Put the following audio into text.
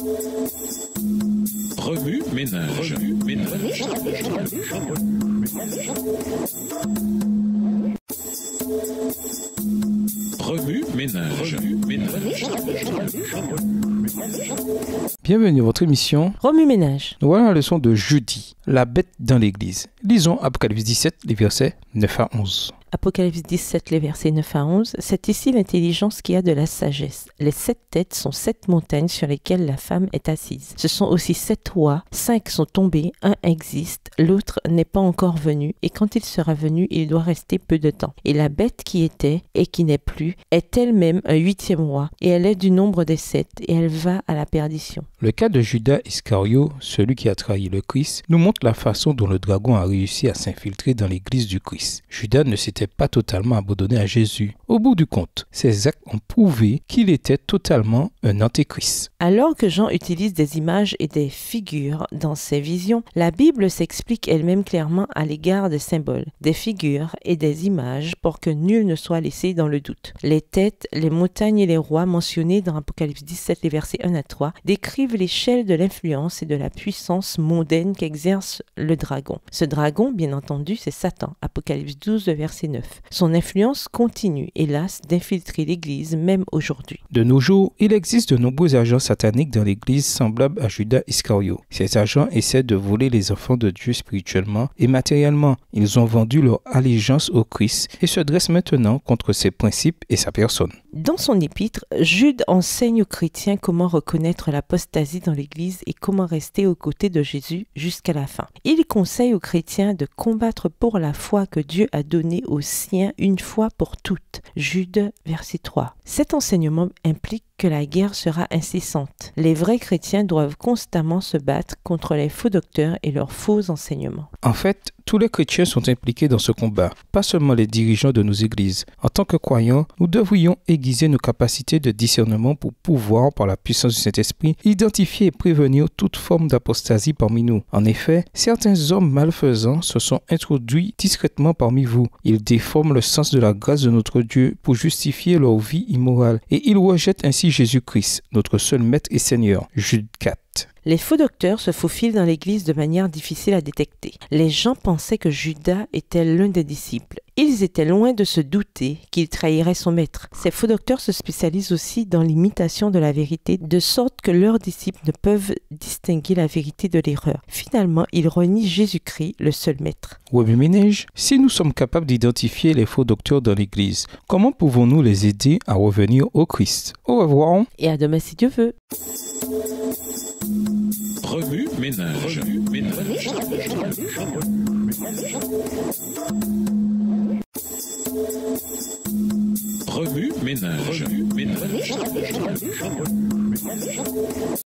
Remue ménage. Remue ménage. Bienvenue à votre émission Remue ménage. Nous voilà la leçon de jeudi, la bête dans l'église. Lisons Apocalypse 17, les versets 9 à 11. Apocalypse 17, les versets 9 à 11. C'est ici l'intelligence qui a de la sagesse. Les 7 têtes sont 7 montagnes sur lesquelles la femme est assise. Ce sont aussi 7 rois. 5 sont tombés, un existe, l'autre n'est pas encore venu, et quand il sera venu, il doit rester peu de temps. Et la bête qui était et qui n'est plus est elle-même un 8e roi, et elle est du nombre des 7, et elle va à la perdition. Le cas de Judas Iscario, celui qui a trahi le Christ, nous montre la façon dont le dragon a réussi à s'infiltrer dans l'église du Christ. Judas ne s'était pas totalement abandonné à Jésus. Au bout du compte, ses actes ont prouvé qu'il était totalement un antéchrist. Alors que Jean utilise des images et des figures dans ses visions, la Bible s'explique elle-même clairement à l'égard des symboles, des figures et des images pour que nul ne soit laissé dans le doute. Les têtes, les montagnes et les rois mentionnés dans Apocalypse 17, les versets 1 à 3, décrivent l'échelle de l'influence et de la puissance mondaine qu'exerce le dragon. Ce dragon, bien entendu, c'est Satan. Apocalypse 12, verset 9. Son influence continue, hélas, d'infiltrer l'Église même aujourd'hui. De nos jours, il existe de nombreux agents sataniques dans l'Église semblables à Judas Iscario. Ces agents essaient de voler les enfants de Dieu spirituellement et matériellement. Ils ont vendu leur allégeance au Christ et se dressent maintenant contre ses principes et sa personne. Dans son épître, Jude enseigne aux chrétiens comment reconnaître l'apostasie dans l'Église et comment rester aux côtés de Jésus jusqu'à la fin. Il conseille aux chrétiens de combattre pour la foi que Dieu a donnée aux siens une fois pour toutes. Jude, verset 3. Cet enseignement implique que la guerre sera incessante. Les vrais chrétiens doivent constamment se battre contre les faux docteurs et leurs faux enseignements. En fait, tous les chrétiens sont impliqués dans ce combat, pas seulement les dirigeants de nos églises. En tant que croyants, nous devrions aiguiser nos capacités de discernement pour pouvoir, par la puissance du Saint-Esprit, identifier et prévenir toute forme d'apostasie parmi nous. En effet, certains hommes malfaisants se sont introduits discrètement parmi vous. Ils déforment le sens de la grâce de notre Dieu pour justifier leur vie immorale et ils rejettent ainsi Jésus-Christ, notre seul Maître et Seigneur. Jude 4. Les faux docteurs se faufilent dans l'Église de manière difficile à détecter. Les gens pensaient que Judas était l'un des disciples. Ils étaient loin de se douter qu'il trahirait son maître. Ces faux docteurs se spécialisent aussi dans l'imitation de la vérité, de sorte que leurs disciples ne peuvent distinguer la vérité de l'erreur. Finalement, ils renient Jésus-Christ, le seul maître. Remue ménage, si nous sommes capables d'identifier les faux docteurs dans l'Église, comment pouvons-nous les aider à revenir au Christ? Au revoir. Et à demain si Dieu veut. Remue ménage. Remue ménage.